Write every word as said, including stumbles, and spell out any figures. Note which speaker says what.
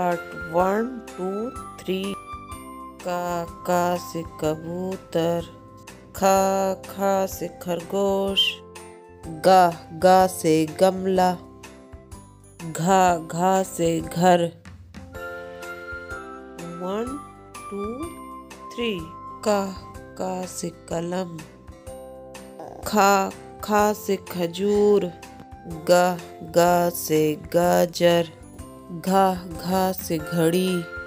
Speaker 1: Start. One two three. का का से कबूतर। खा खा से खरगोश। गा गा से गमला। घा घा से घर। One two three. का का से कलम। खा खा से खजूर। गा गा से गाजर। घा घा से घड़ी।